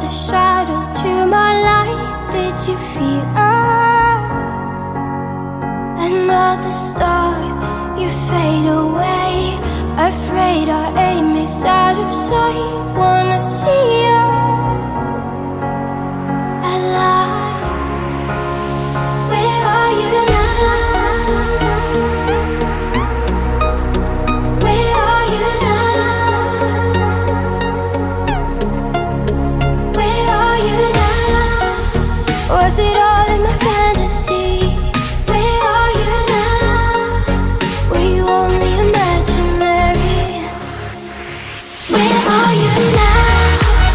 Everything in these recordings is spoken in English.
another shadow to my light. Did you feel us? Another star, you fade away. Afraid our aim is out of sight. Wanna see us alive. Where are you now? Where are you now? Where are you now? Was it all in my fantasy? Where are you now? Were you only imaginary? Where are you now?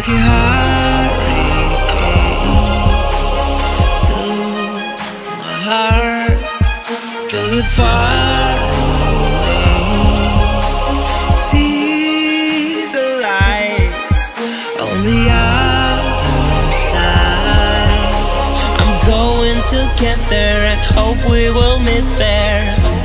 a hurricane to my heart, till you're far away. See the lights on the other side. I'm going to get there and hope we will meet there.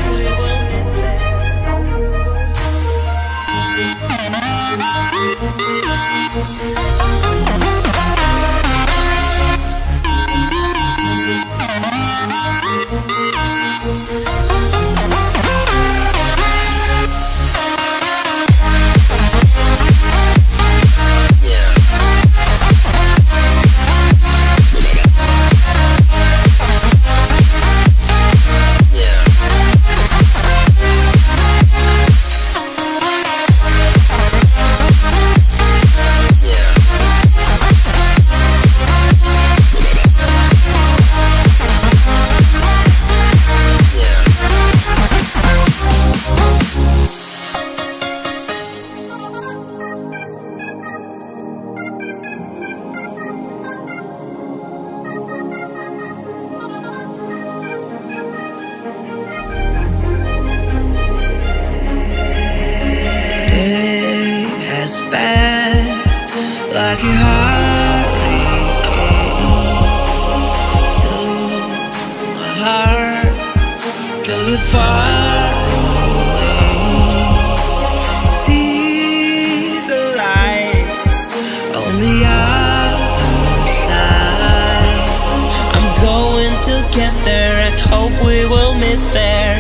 Has passed like a hurricane to my heart, till you're far away. See the lights on the other side. I'm going to get there and hope we will meet there.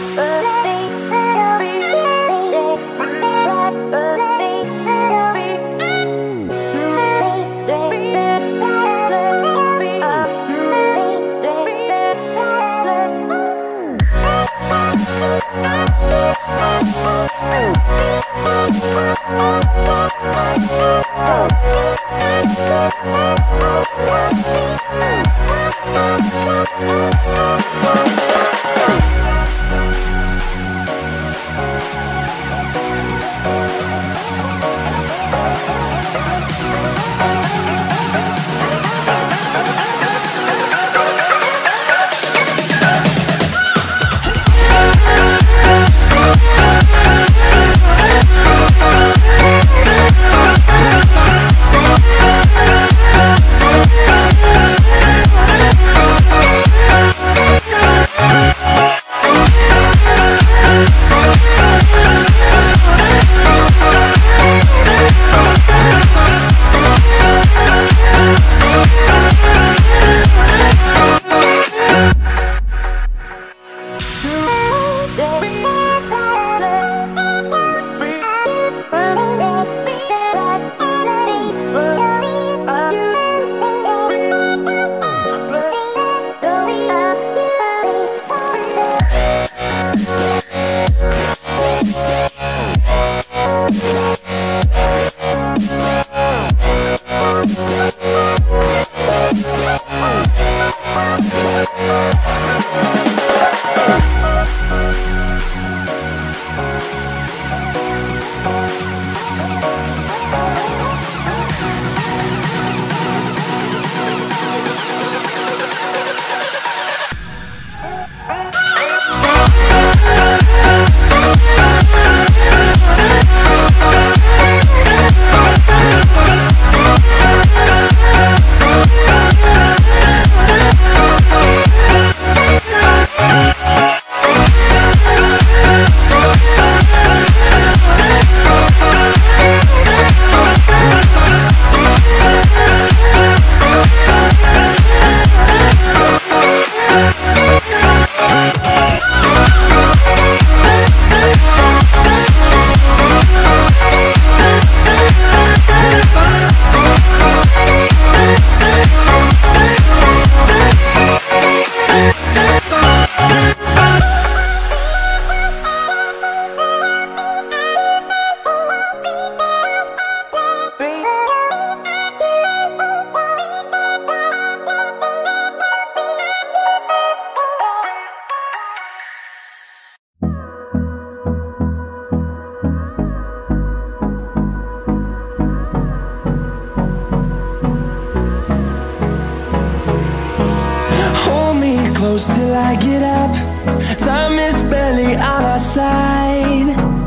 close till I get up. Time is barely on our side.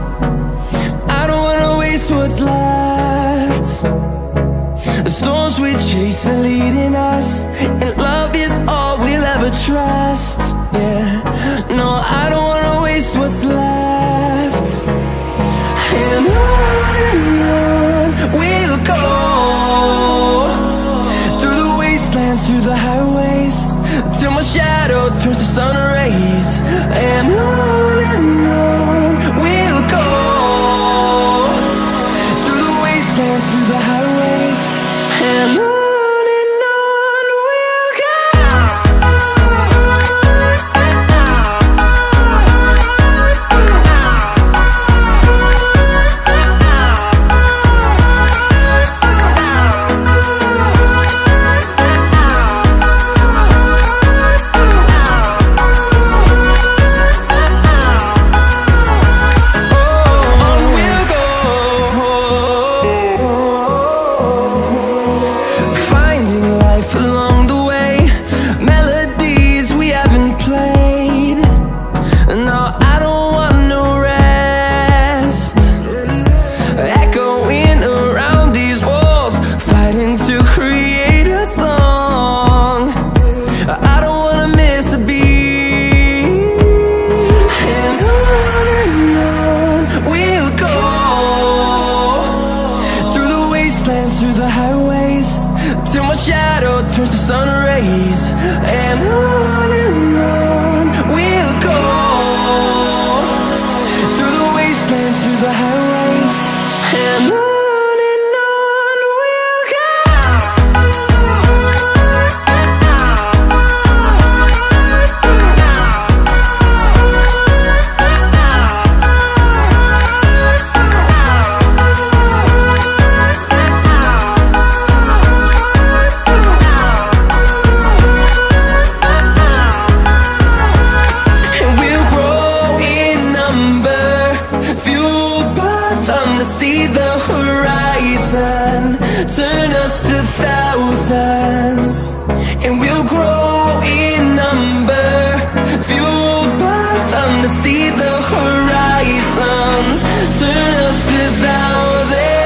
I don't wanna waste what's left. The storms we chase are leading us, and love is all we'll ever trust. Yeah, no, I don't wanna waste what's left. And on we'll go, through the wastelands, through the highways, till my shadow turns to sun rays. And on we'll go, through the wastelands, through the highways, and on we'll go. fueled by them to see the horizon, turn us to thousands.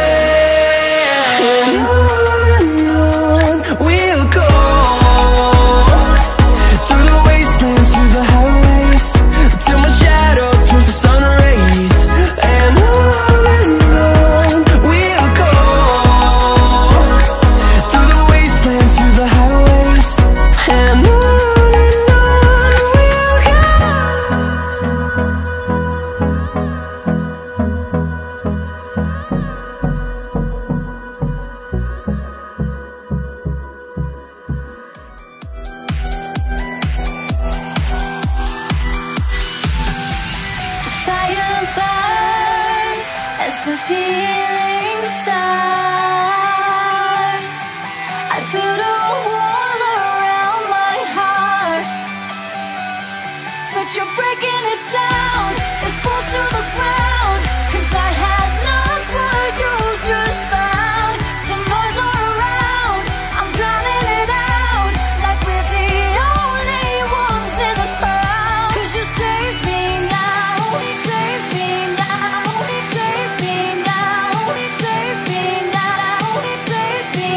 And on we'll go, through the wastelands, through the highways, till my shadow turns to sun rays. And on we'll go, through the wastelands, through the highways. And on we'll go. The fire burns as the feelings start. I built a wall around my heart, but you're breaking it down. It falls to the ground, 'cause I had lost what you just found. The noise all around, I'm drowning it out, like we're the only ones in the crowd. 'Cause you save me now, save me now, save me now, save me now, save me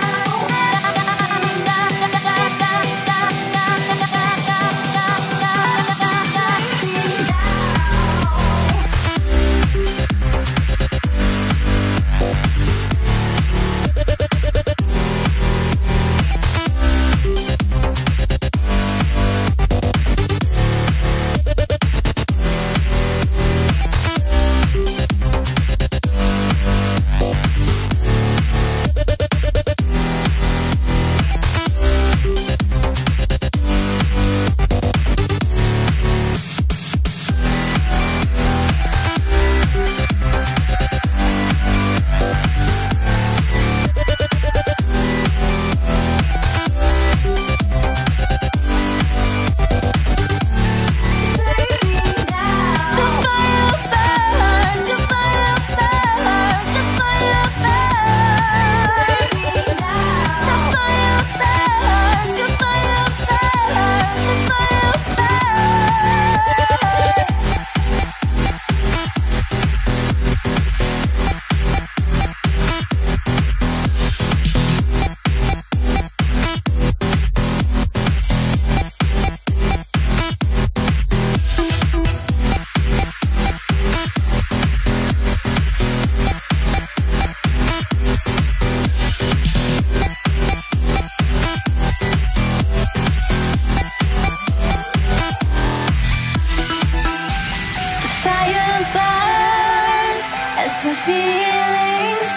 the feelings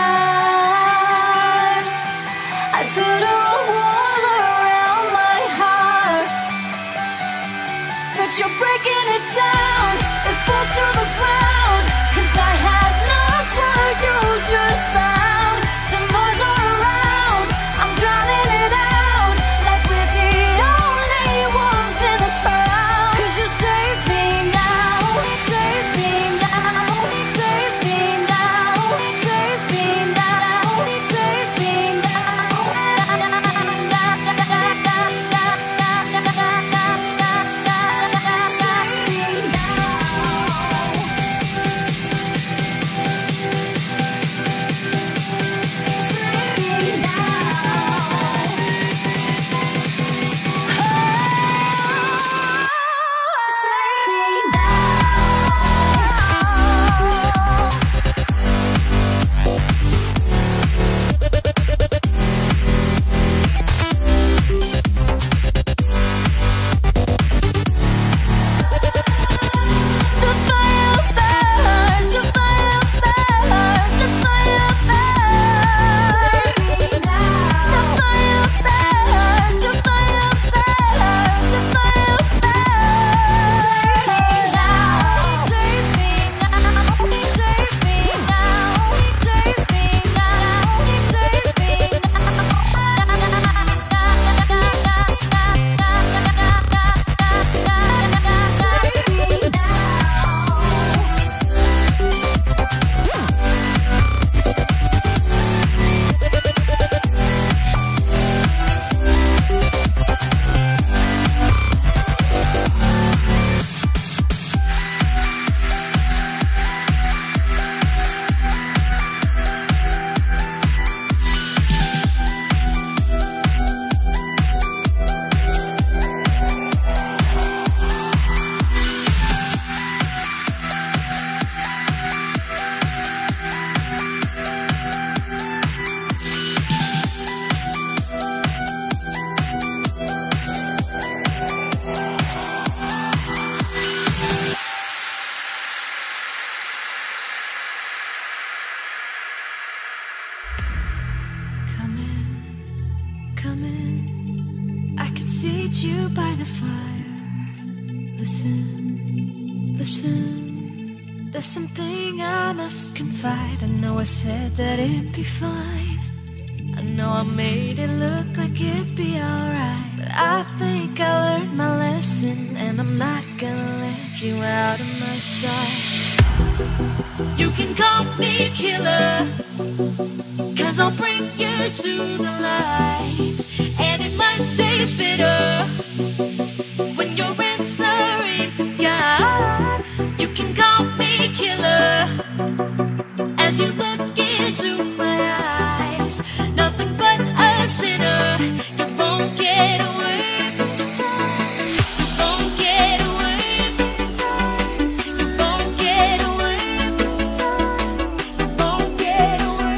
start. I put a wall around my heart, but you're breaking it down. It falls to the ground, 'cause I had lost what you just found. The noise all around, I'm drowning it out, like we're the only ones in the crowd. 'Cause you save me now, save me now, save me now, save me now, save me now. you by the fire. Listen, listen, there's something I must confide. I know I said that it'd be fine. I know I made it look like it'd be alright, but I think I learned my lesson, and I'm not gonna let you out of my sight. You can call me killer, 'cause I'll bring you to the light. And it might taste bitter when you're answering to God. You can call me killer as you look into my eyes. Nothing but a sinner. You won't get away this time. You won't get away this time. You won't get away this time. You won't get away.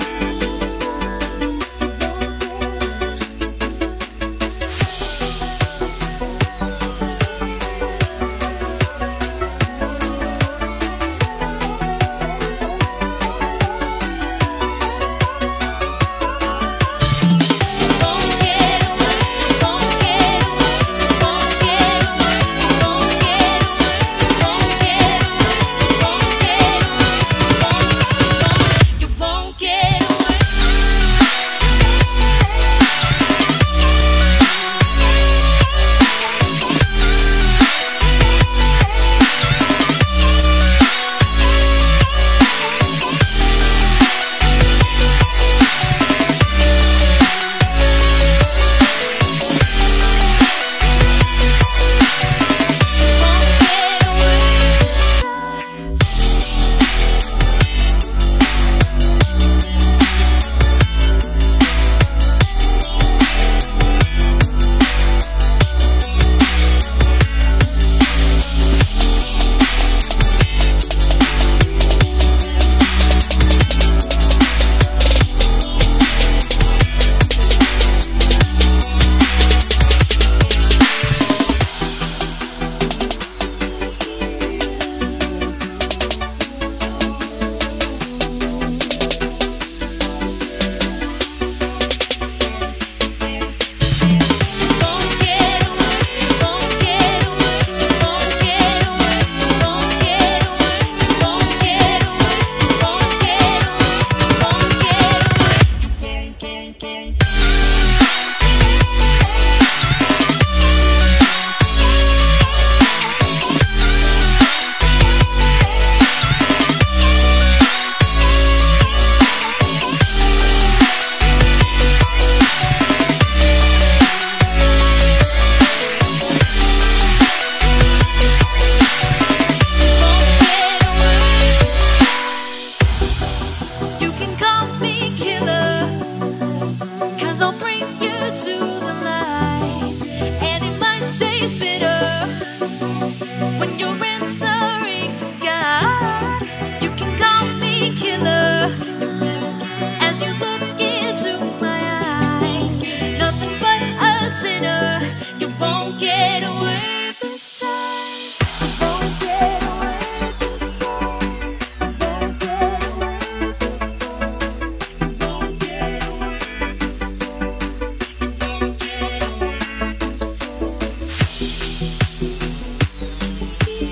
See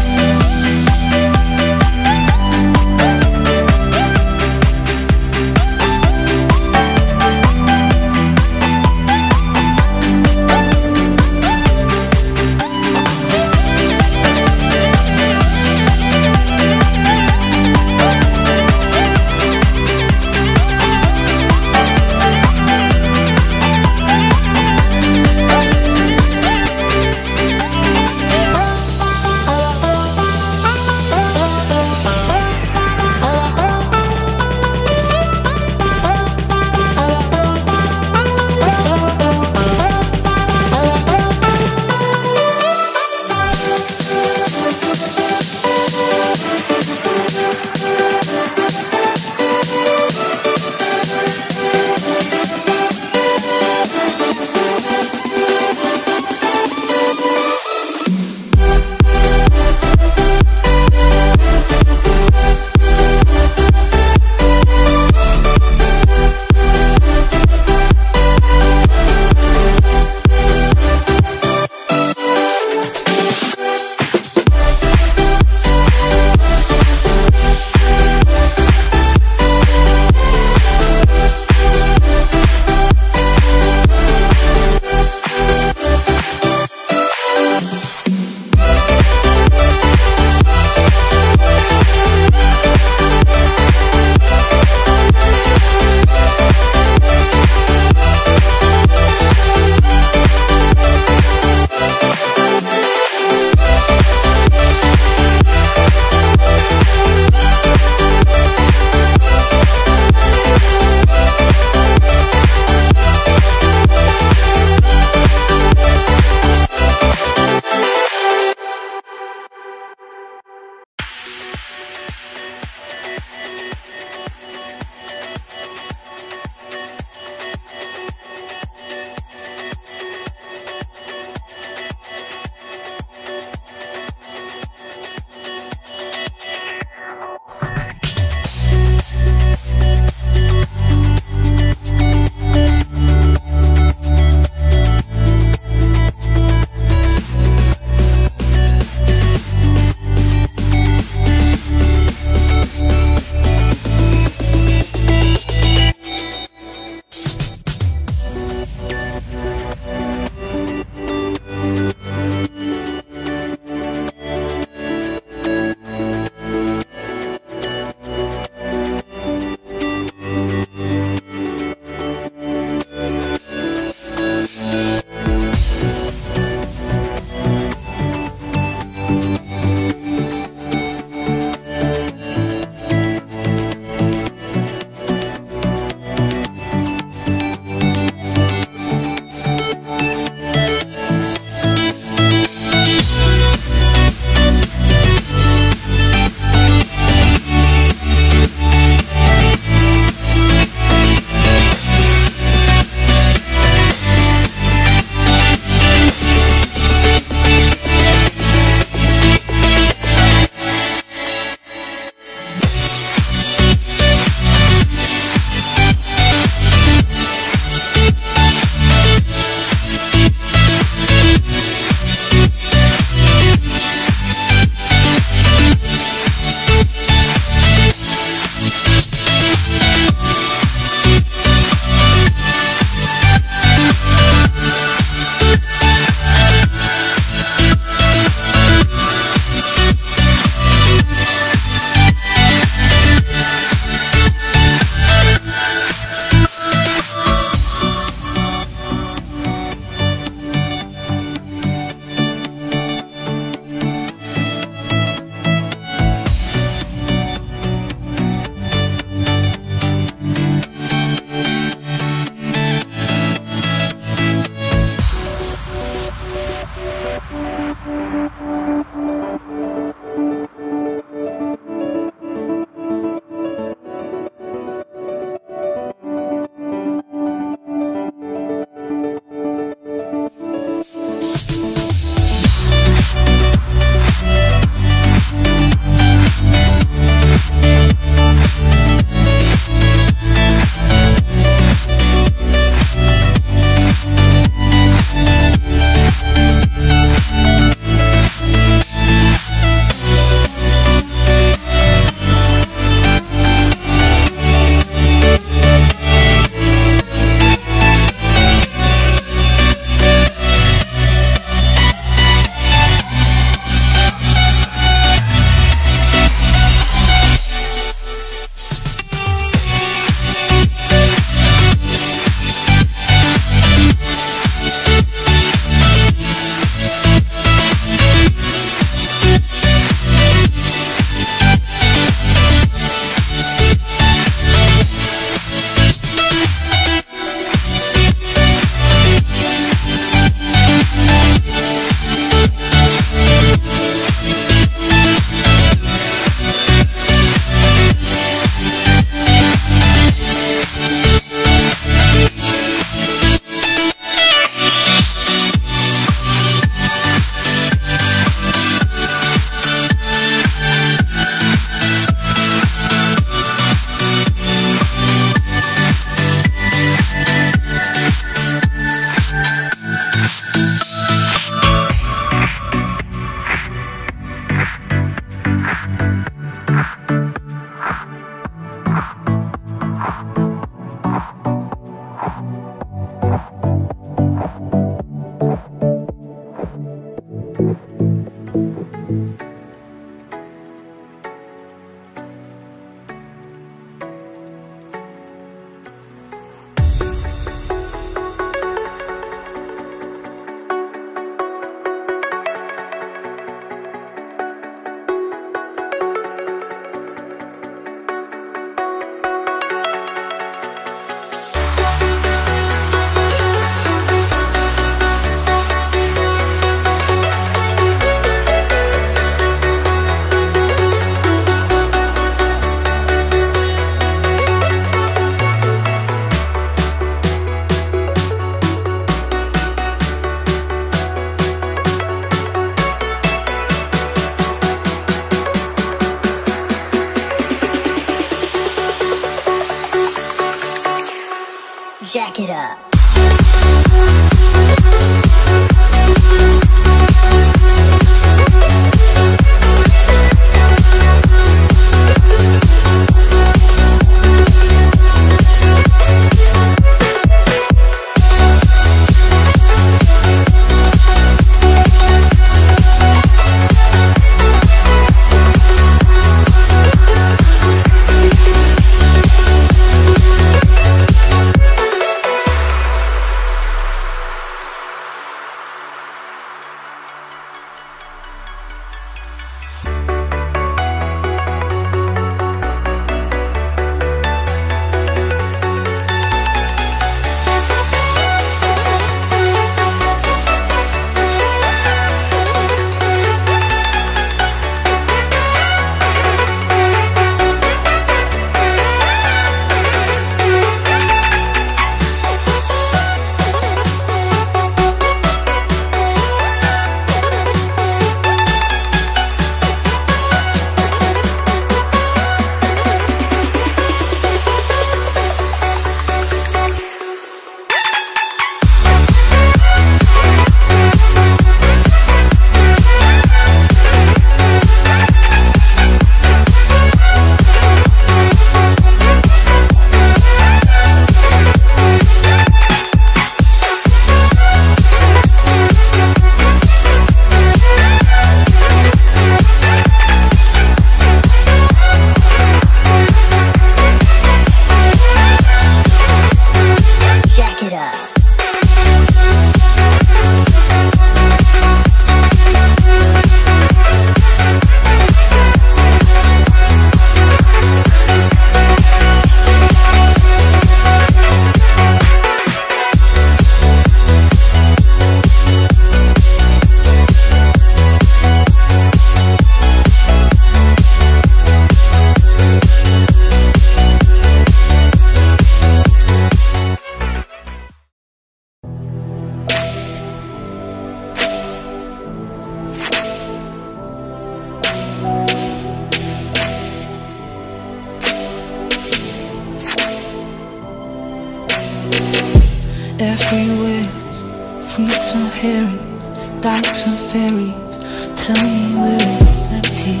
their free will, freaks and herrings, dykes and fairies, tell me where it's empty.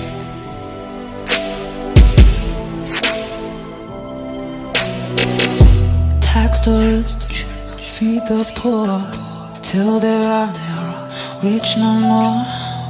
Tax the rich, feed the poor, till there are rich no more.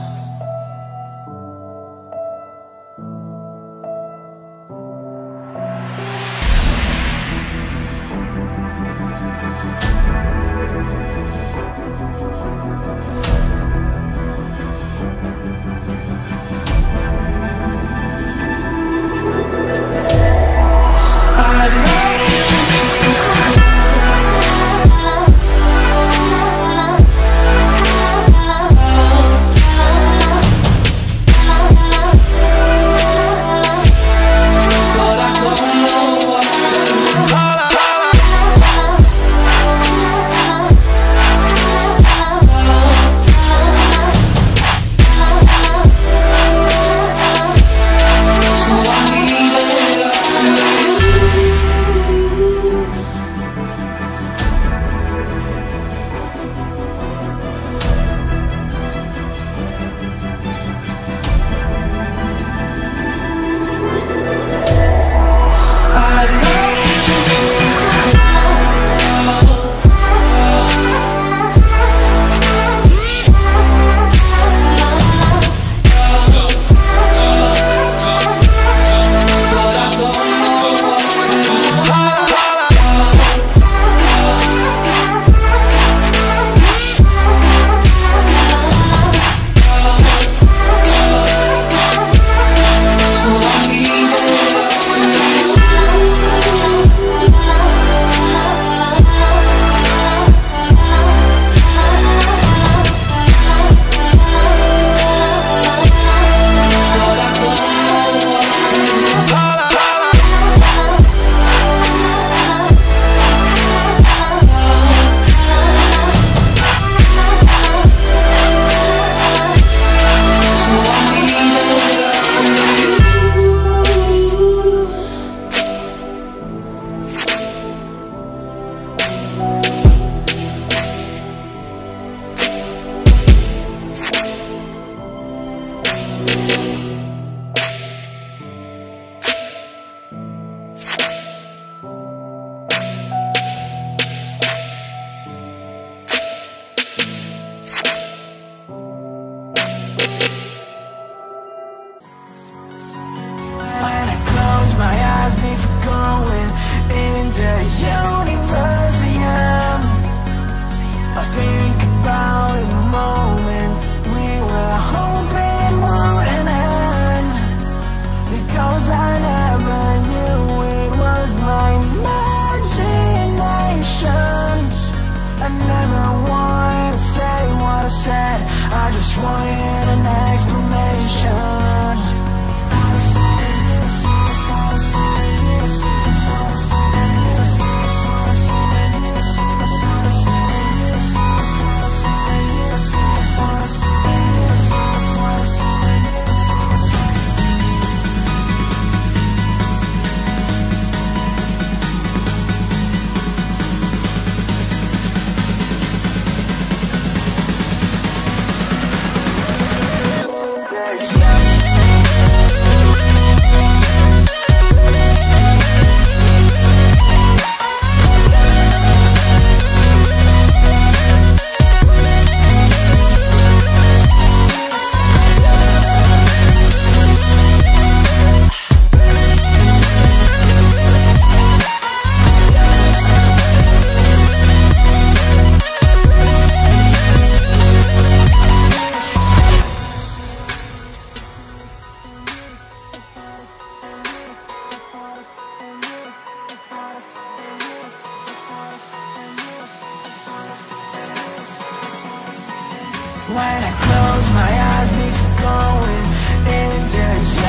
When I close my eyes before going into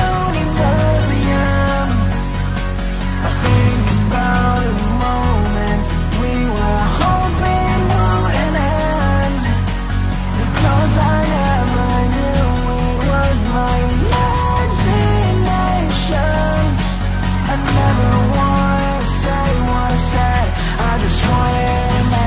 Universium, I think about a moment we were hoping wouldn't end, because I never knew it was my imagination. I never wanted to say what I said, I just wanted to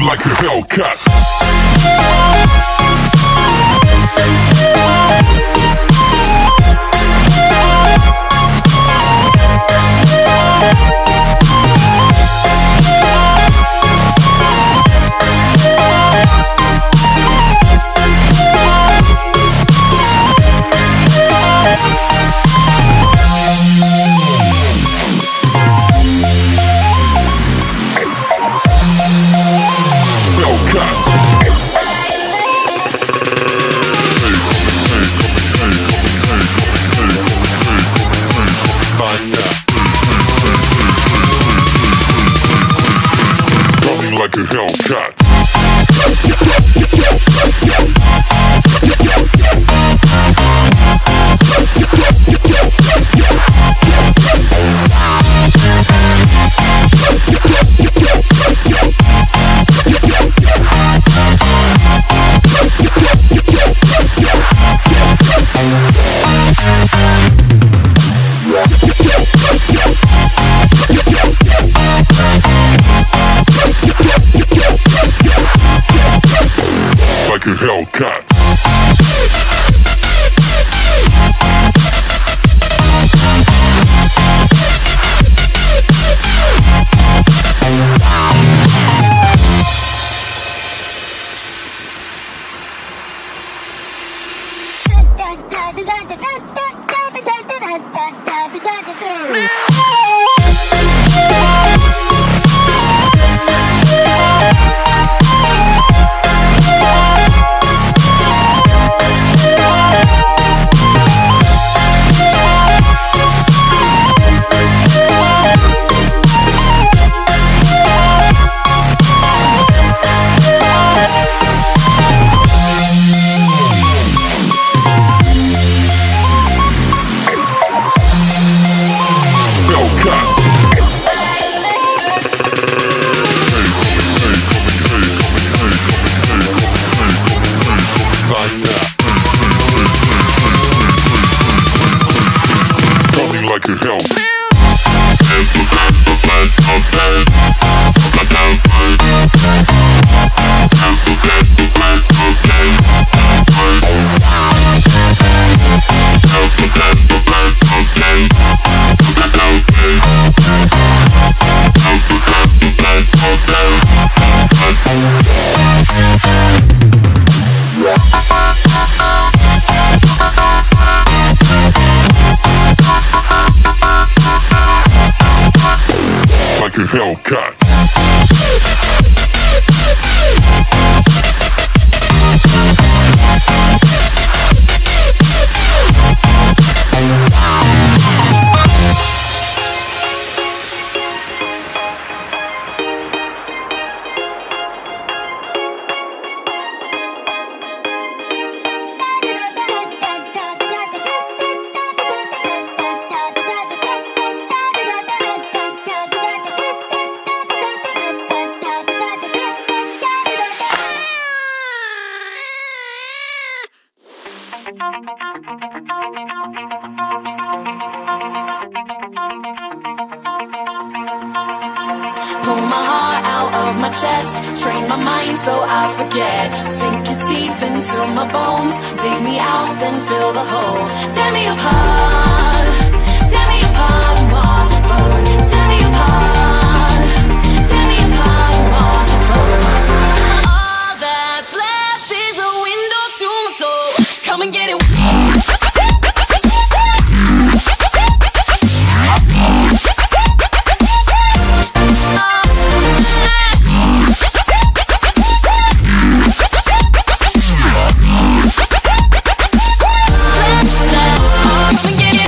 like a Hellcat. Coming like a Hellcat. Like a Hellcat. Coming like a Hellcat. Like a Hellcat. Pull my heart out of my chest, train my mind so I forget. Sink your teeth into my bones, dig me out, then fill the hole. Tear me apart and watch it burn. Tear me apart and watch it burn. All that's left is a window to my soul. Come and get it. Come and get it.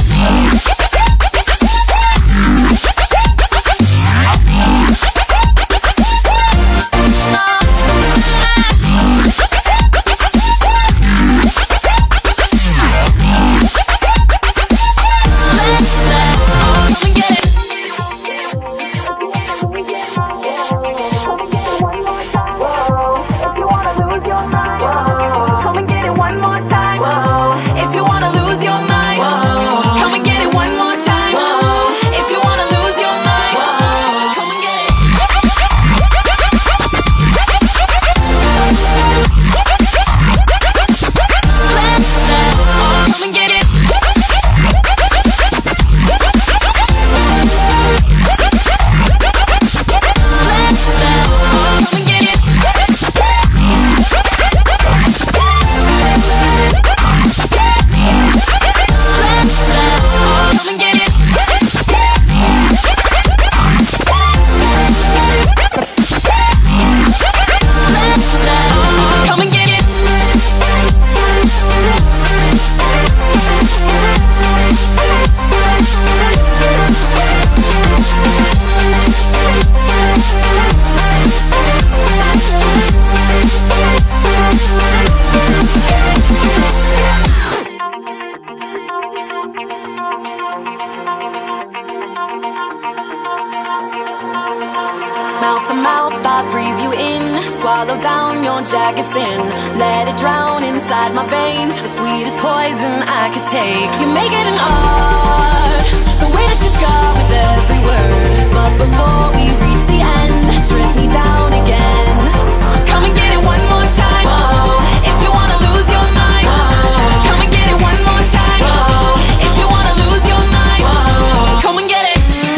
Mouth to mouth, I breathe you in. Swallow down your jagged sin. Let it drown inside my veins. The sweetest poison I could take. You make it an art, the way that you scar with every word. But before we reach the end, strip me down again. Come and get it one more time. If you wanna lose your mind, come and get it one more time. If you wanna lose your mind, come and get it.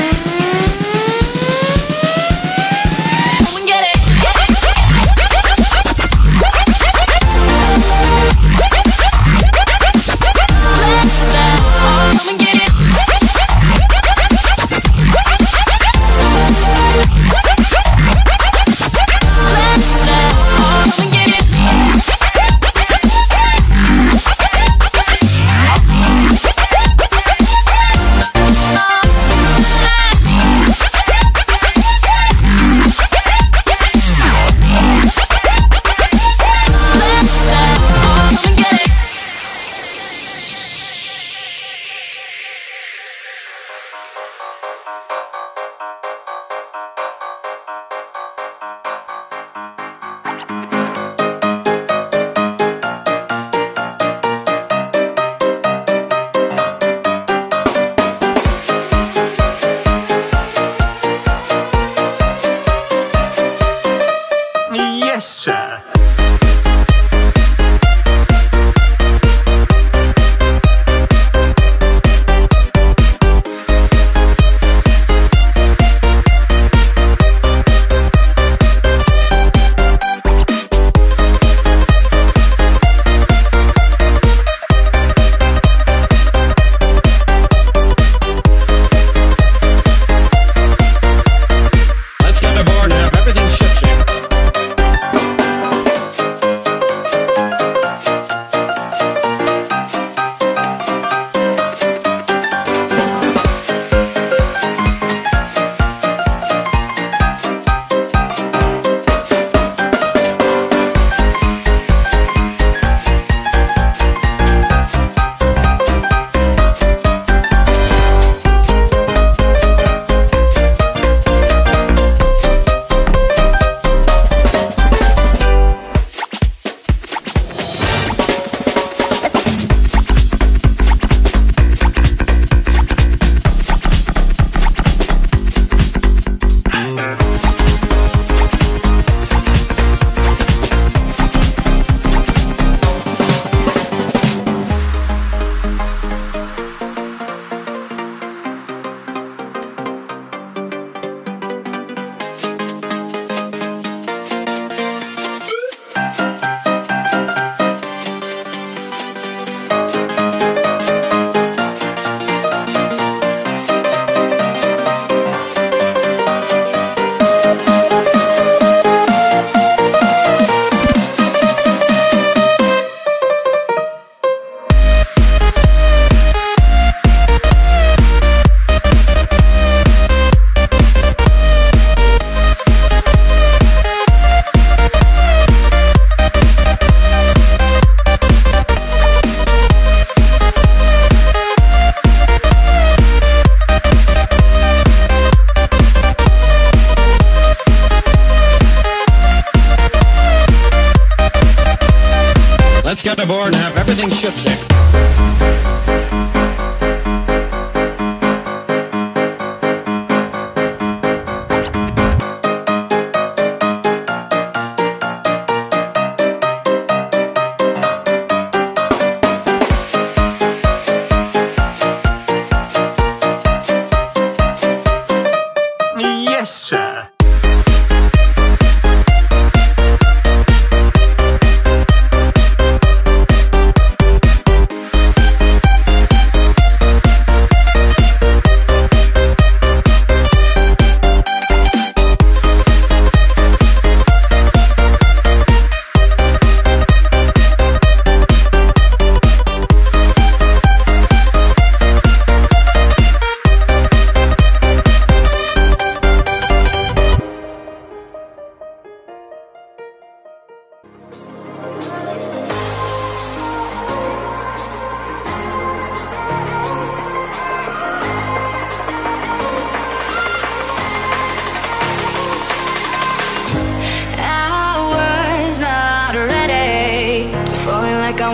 Come and get it. Come and get it. Yes, sir. Let's get aboard and have everything shipshape. Let's get aboard and have everything shipshape. Yes, sir.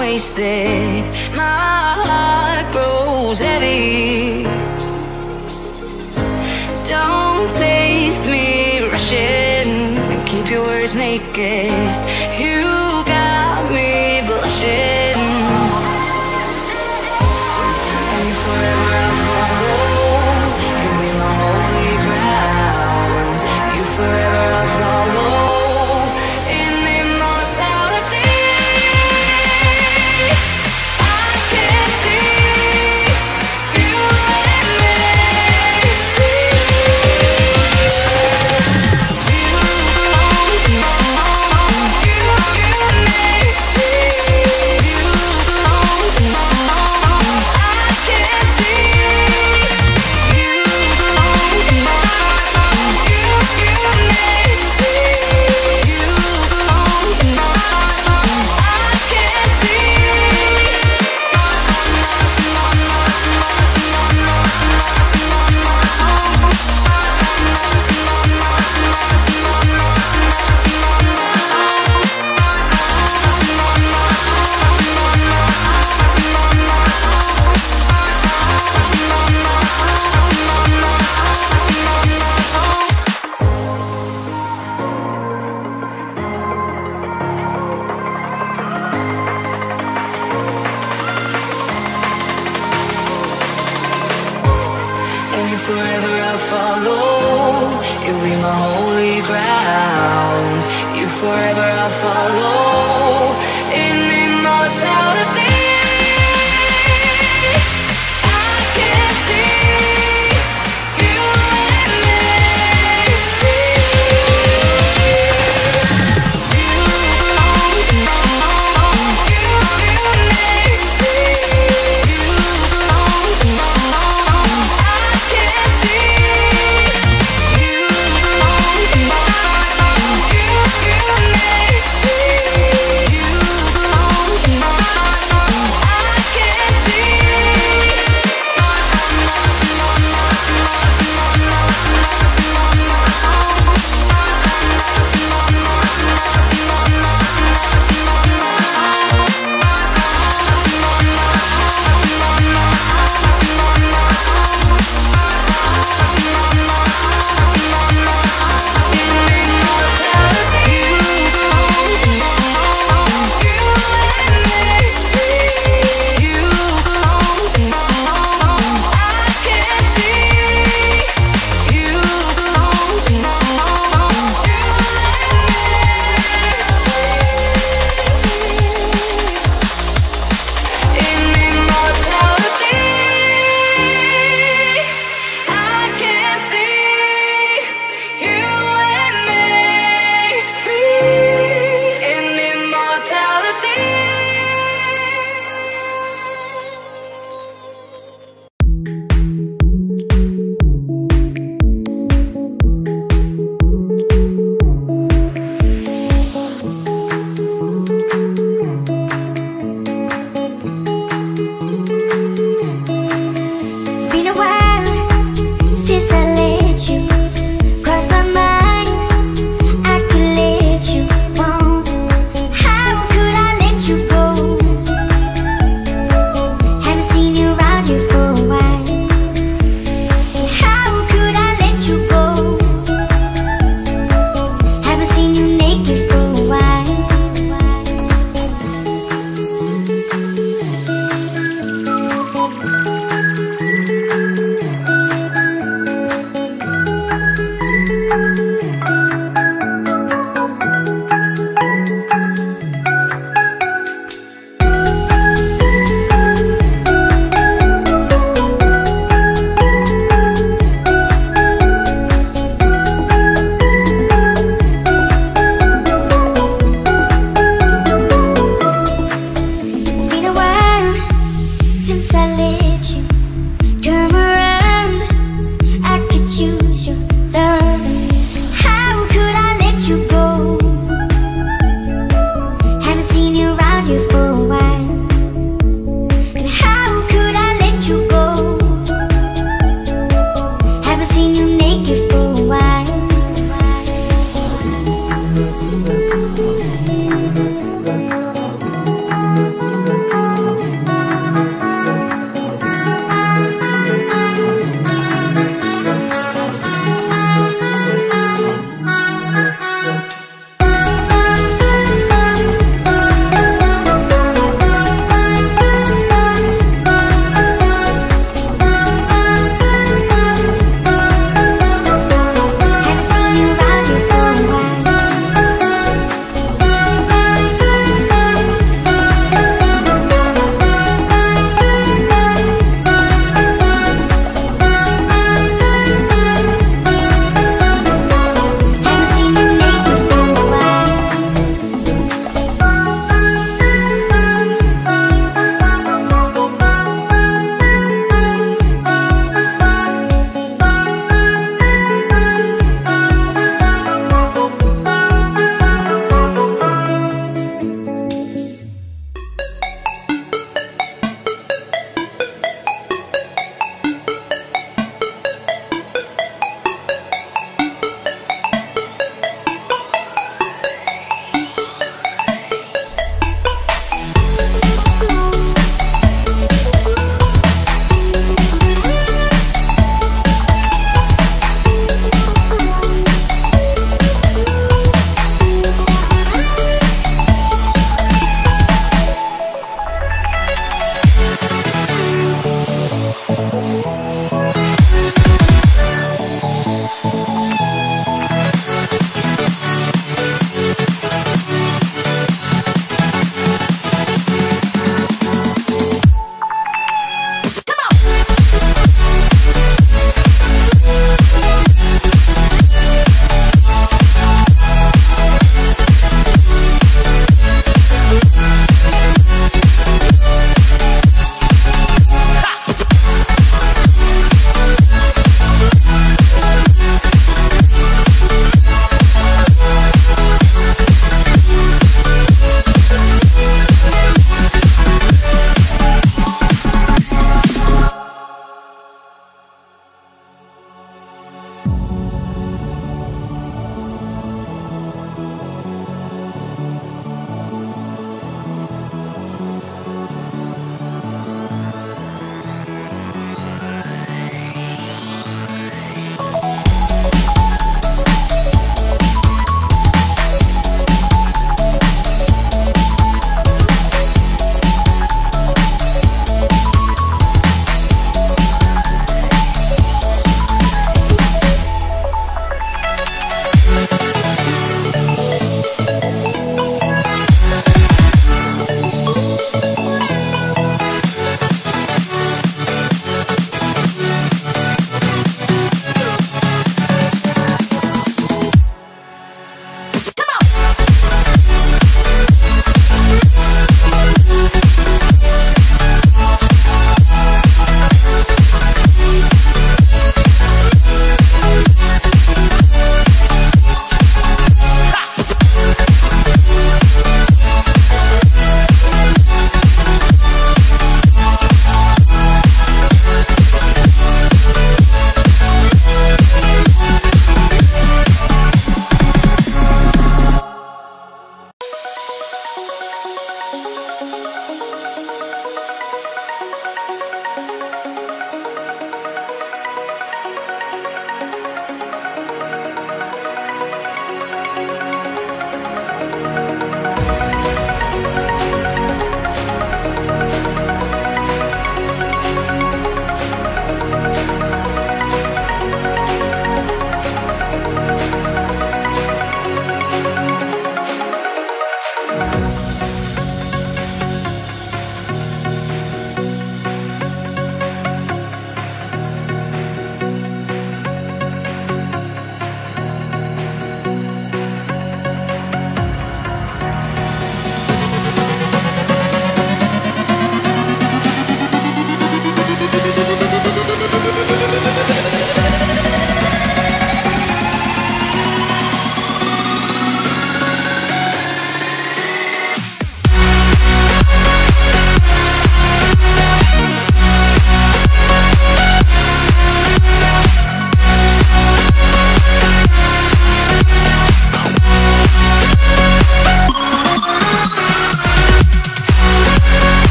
wasted. My heart grows heavy. Don't taste me rushing. Keep your words naked. You got me blushing. And you forever I'll follow. You be my holy ground. You forever I'll follow. In immortality, I can see you and me. Forever I'll follow. You'll be my holy ground. You forever I'll follow. In immortality, I can see you and me. You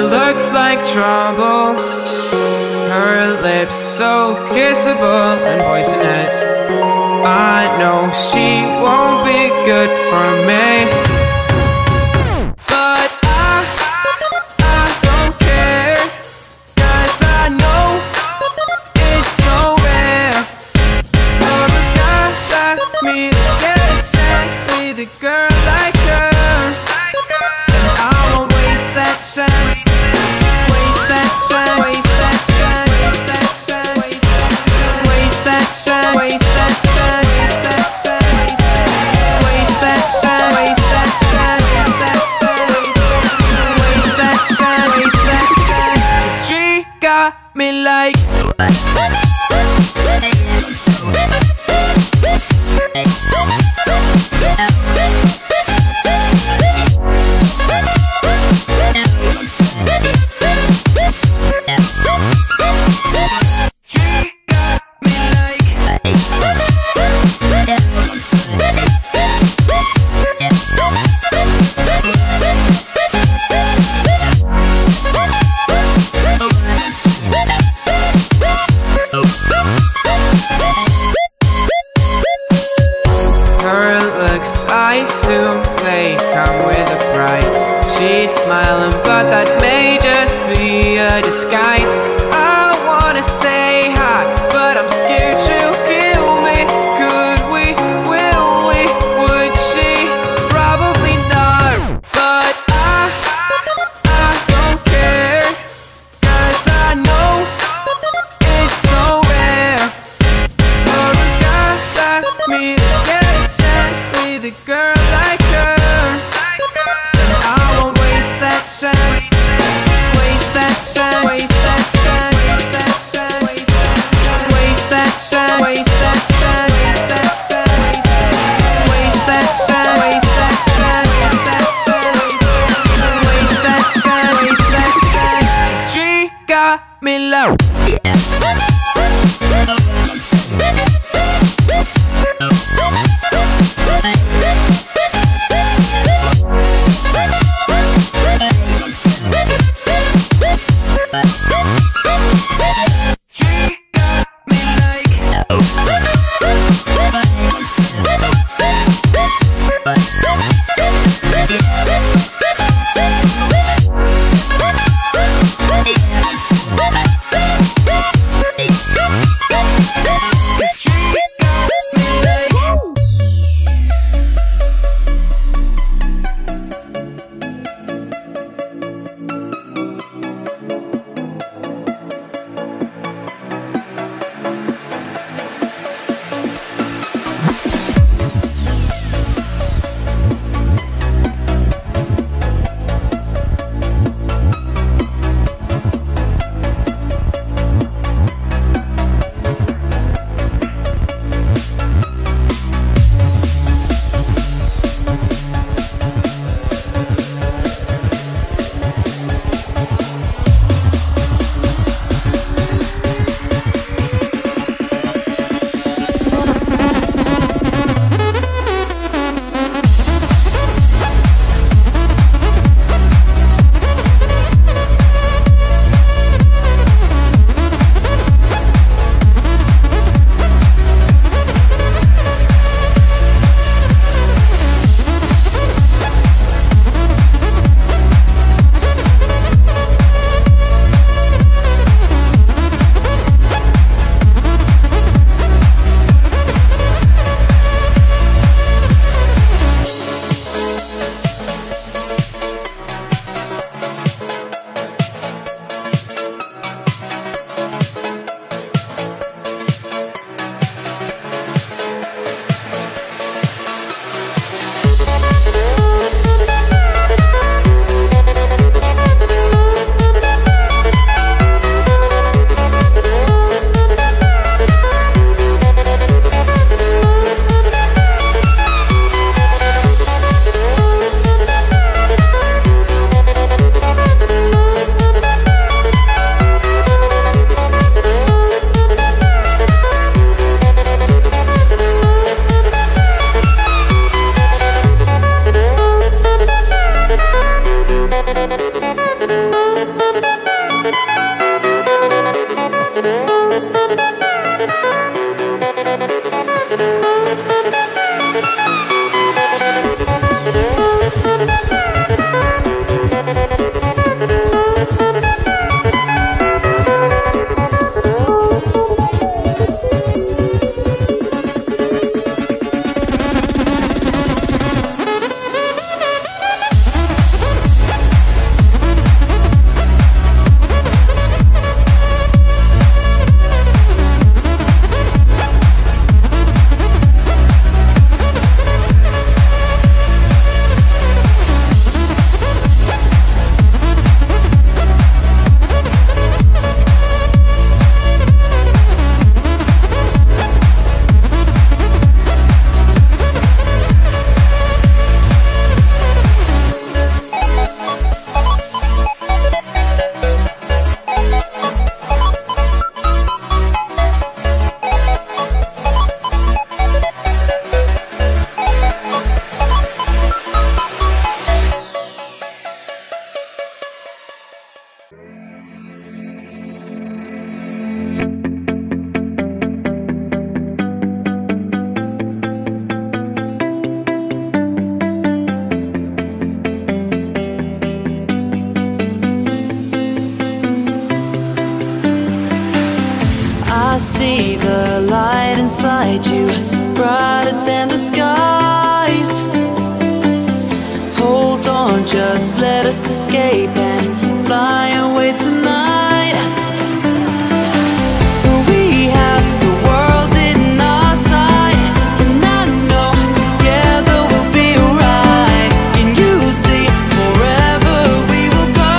looks like trouble. Her lips so kissable and poisonous. I know she won't be good for me, but I don't care, 'cause I know it's so rare for a guy like me to get a chance with a girl like her. And I won't waste that chance. Waste that chance. Waste that chance. Waste that chance. Waste that chance. Waste that chance. Waste that chance. Waste that chance. Waste that chance. Waste that chance. 'Cause she got me like. Her looks, I assume they come with a price. She's smiling, but that may just be a disguise. I wanna say hi, but I'm scared she'll kill me. Could we? Will we? Would she? Probably not. But I don't care, 'cause I know it's so rare for a guy like me to get a chance with a girl like her. And I won't waste that chance. Waste that chance. Waste that chance. Waste that chance. Waste that chance. Waste that chance. Waste that chance. Waste that chance. Waste that chance. Waste that chance. 'Cause she got me low. I see the light inside you, brighter than the skies. Hold on, just let us escape and fly away tonight. We have the world in our sight, and I know together we'll be alright. Can you see forever we will go?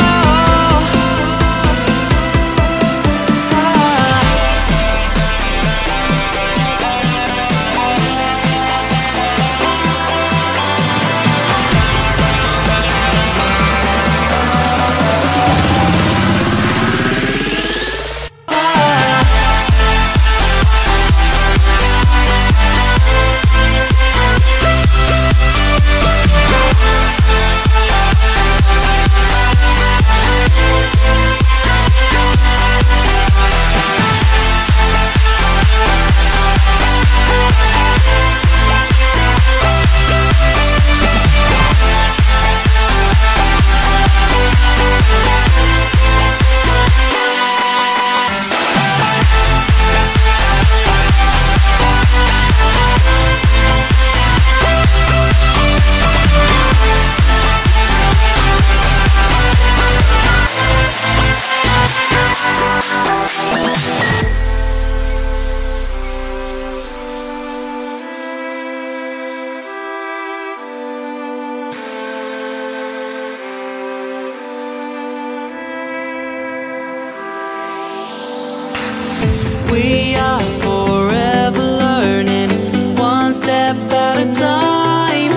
We are forever learning, one step at a time.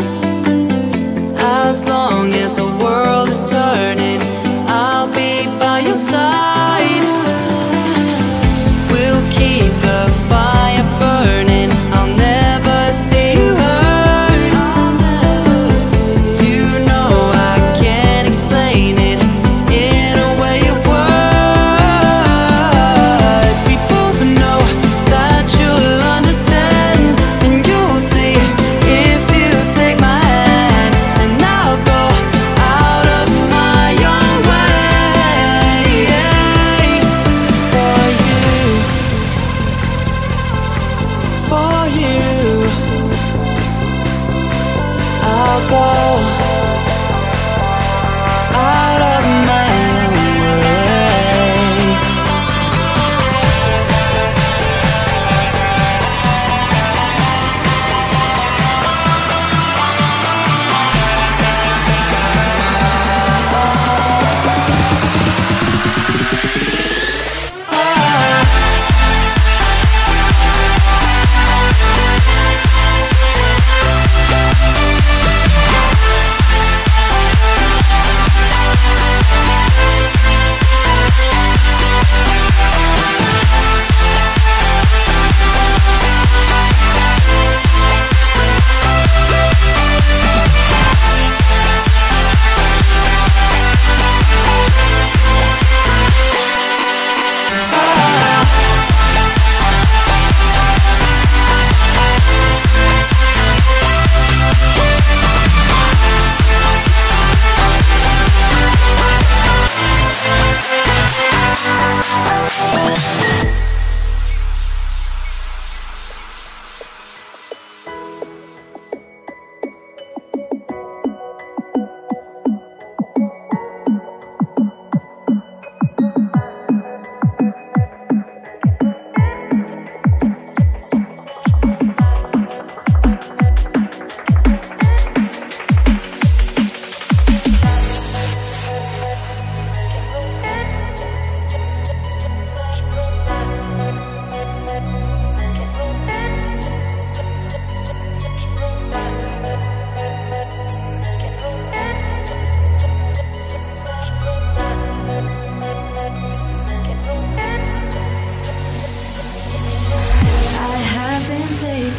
As long as the world is turning, I'll be by your side. We'll keep the fire burning, I'll never see you hurt. You know I can't explain it in a way of words. We both know that you'll understand, and you'll see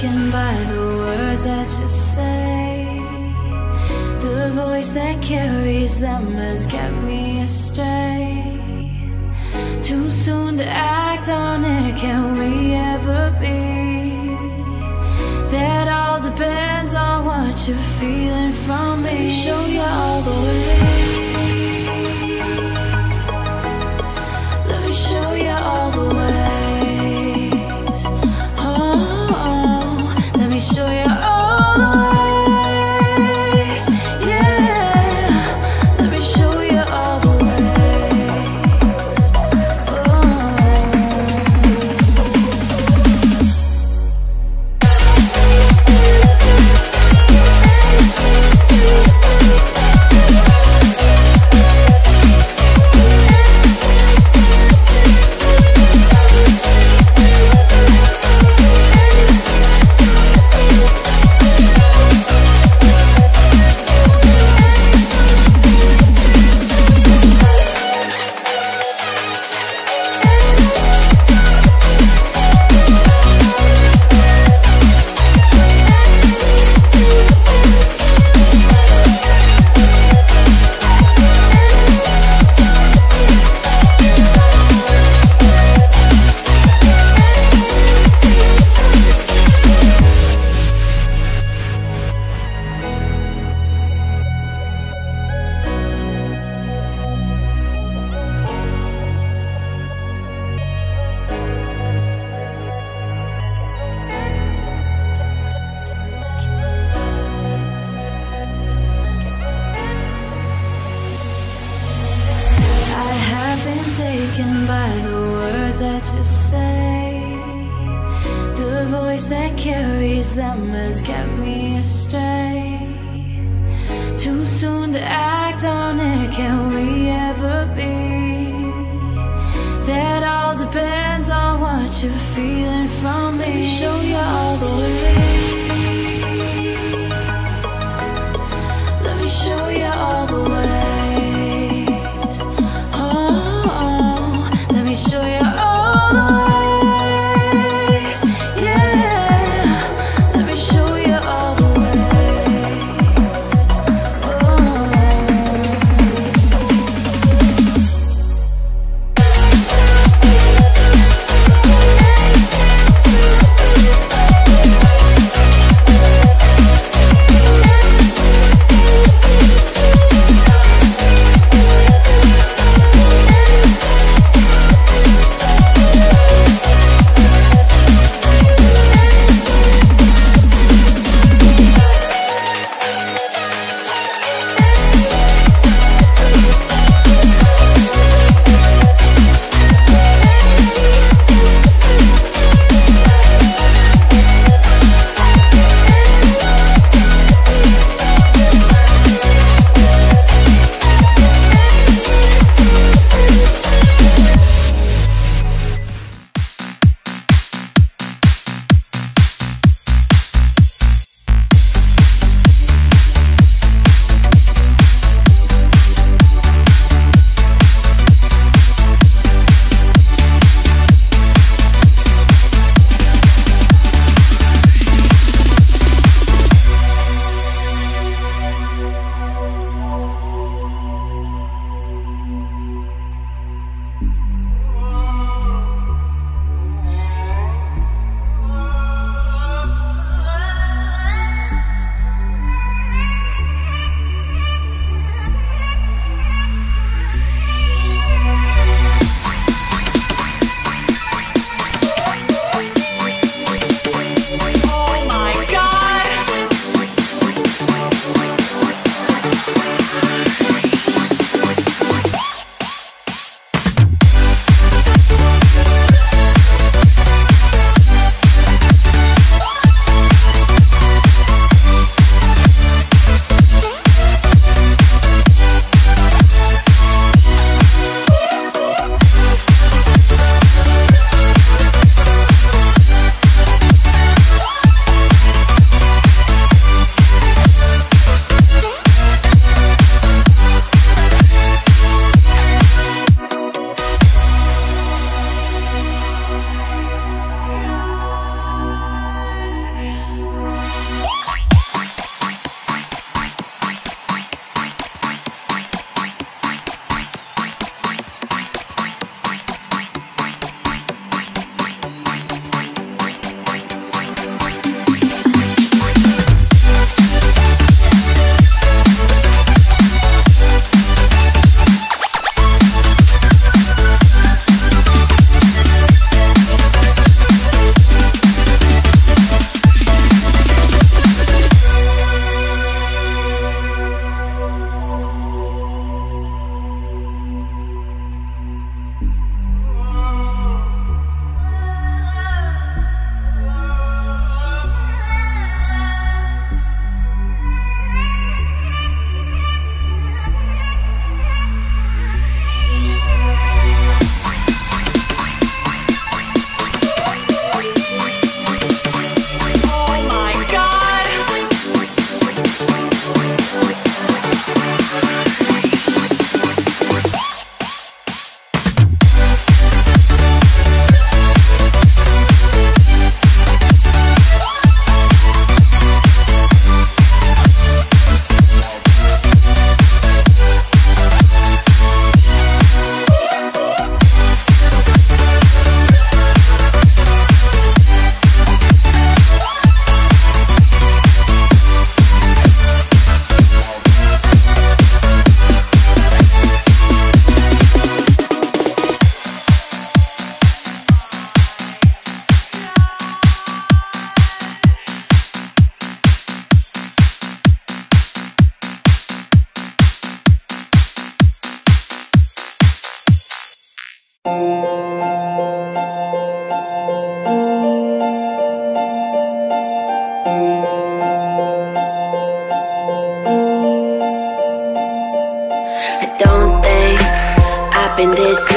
taken by the words that you say. The voice that carries them has kept me astray. Too soon to act on it, can we ever be? That all depends on what you're feeling from me. Let me show you all the ways. Let me show you all the ways. Oh, let me show you all the ways. Yeah, let me show you all the ways. Taken by the words that you say. The voice that carries them has kept me astray. Too soon to act on it, can we ever be? That all depends on what you're feeling from me. Let me show you all the ways. Let me show you all the ways. Let me show you all the ways. Yeah, let me show you all the ways.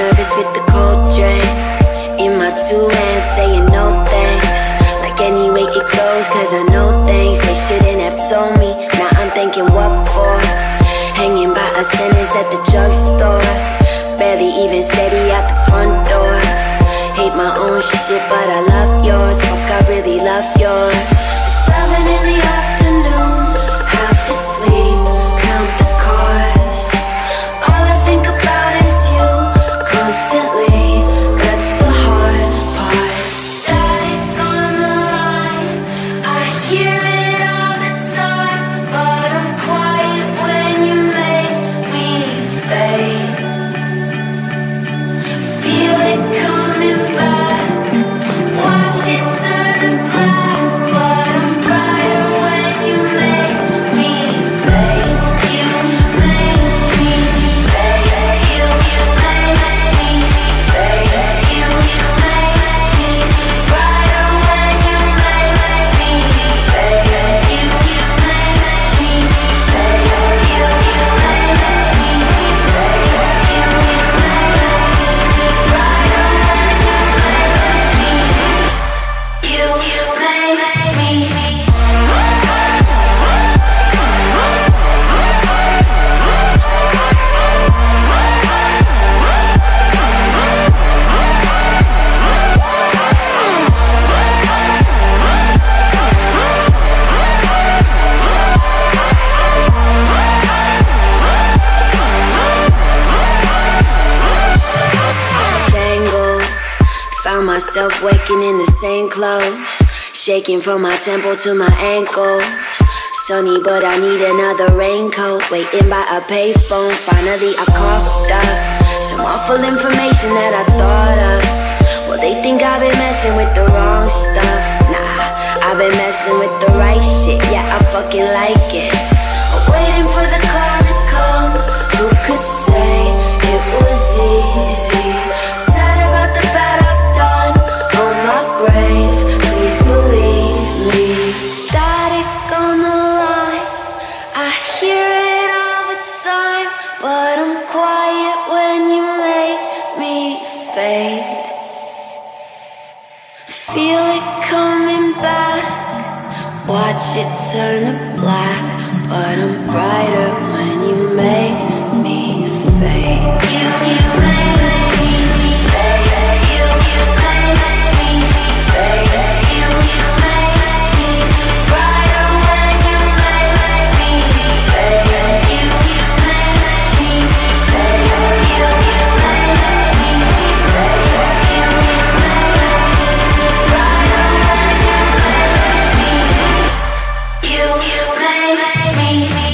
nervous with the cold drink in my 2 hands, saying no thanks. Like any way it goes, cause I know things they shouldn't have told me. Now I'm thinking what for? Hanging by a sentence at the drugstore, barely even steady out the front door. Hate my own shit, but I love yours. Fuck, I really love yours. 7 in the afternoon, half asleep, count the cars. All I think about is you, constantly. That's the hard part. Static on the line, I hear it all the time, but I'm quiet when you make me fade. Feel it coming back, watch it turn to black, but I'm brighter when you make me fade. You make me fade. You make me fade. You make me brighter when you make me fade. You make me fade. You make me fade. You found myself waking in the same clothes, shaking from my temple to my ankles. Sunny, but I need another raincoat. Waiting by a payphone, finally I coughed up some awful information that I thought of. Well, they think I've been messing with the wrong stuff. Nah, I've been messing with the right shit. Yeah, I fucking like it. I'm waiting for the call to come. Who could say it was easy? Sad about the bad I've done on my grave. Please believe me. Static on the line, I hear it all the time, but I'm quiet when you make me fade. Feel it coming back, watch it turn to black, but I'm brighter when you make me fade. You make me fade. You make me fade. You make me brighter when you make me fade. You make me fade. You make me fade. You make me brighter when you make me. You make me.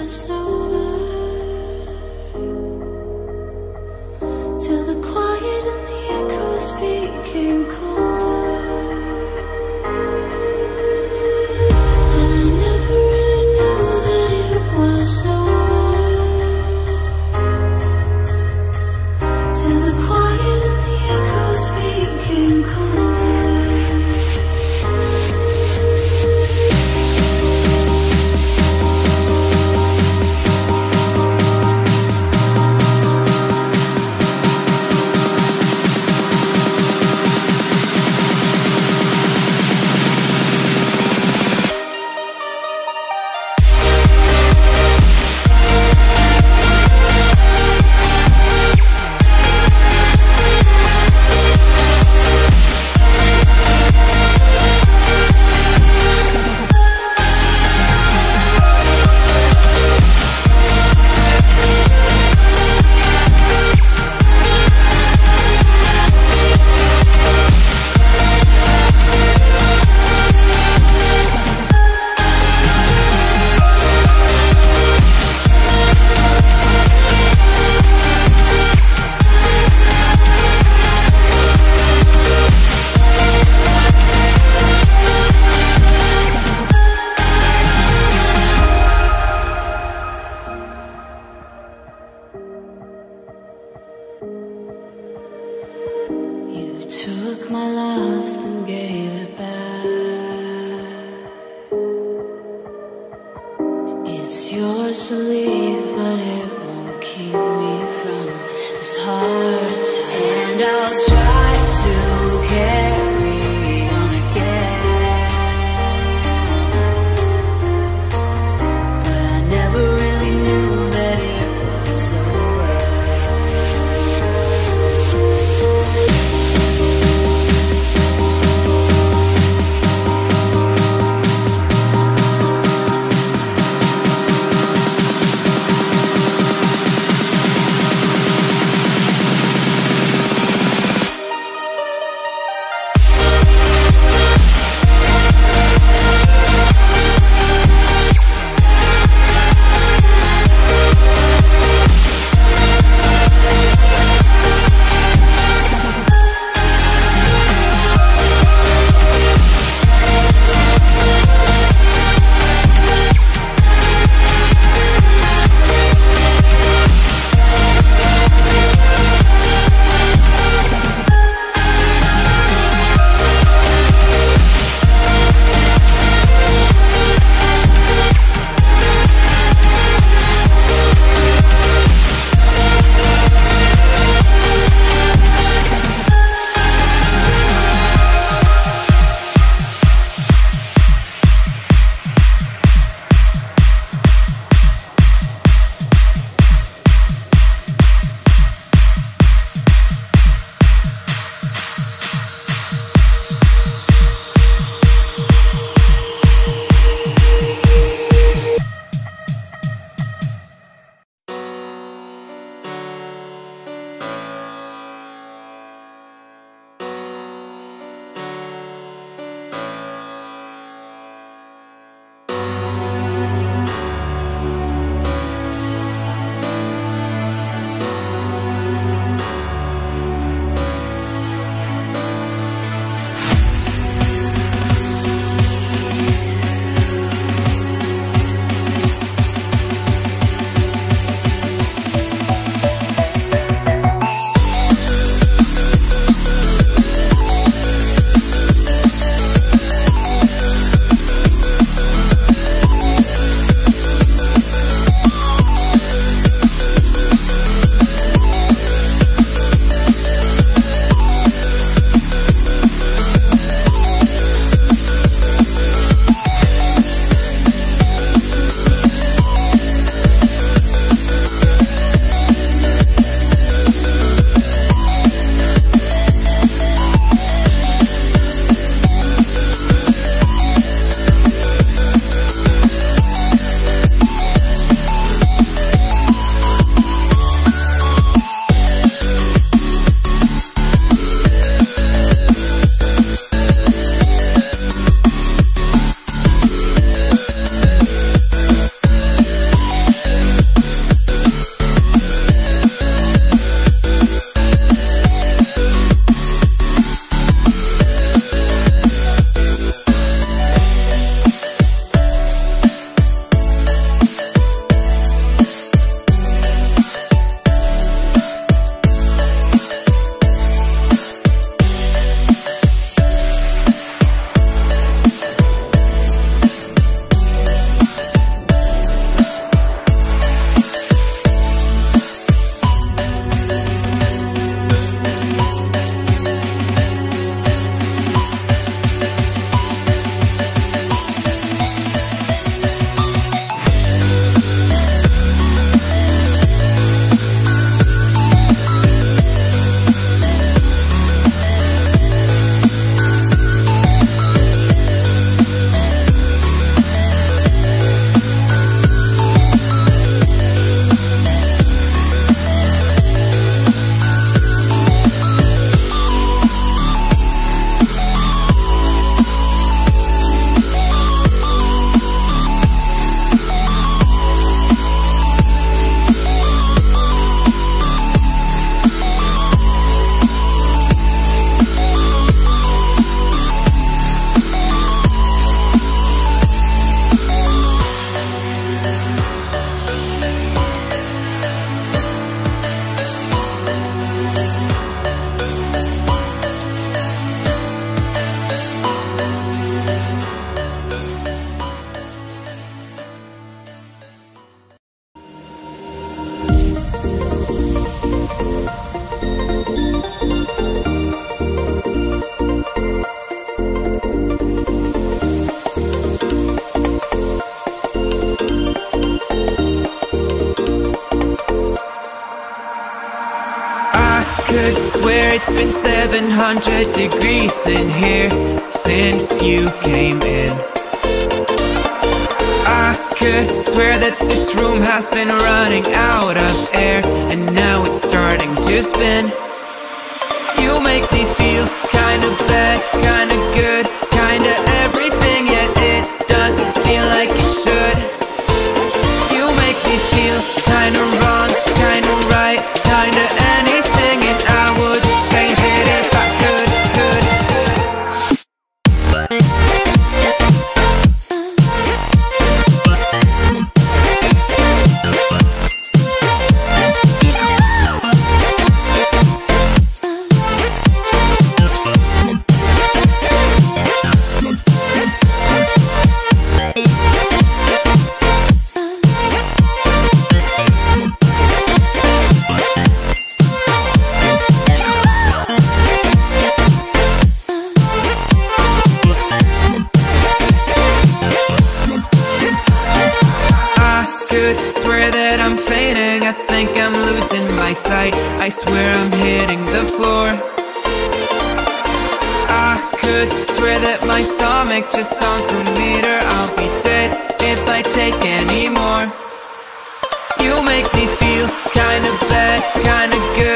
was over, till the quiet and the echoes became colder. And I never really knew that it was over, till the quiet and the echoes became colder. Took my love, then gave it back. It's yours to leave, but it won't keep me from this hard time. And I'll try to carry on again, but I never really knew that it was over. could swear it's been 700 degrees in here since you came in. I could swear that this room has been running out of air, and now it's starting to spin. You make me feel kinda bad, kinda good, kinda everything, yet it doesn't feel like it should. You make me feel kinda wrong, kinda right, kinda anything, and I would change it if I could. I swear I'm hitting the floor. I could swear that my stomach just sunk a meter. I'll be dead if I take any more. You make me feel kinda bad, kinda good.